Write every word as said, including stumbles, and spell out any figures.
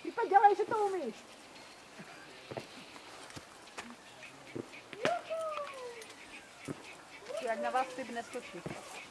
Vypa, dělej, že to umíš. Jak na vás typ neskočí.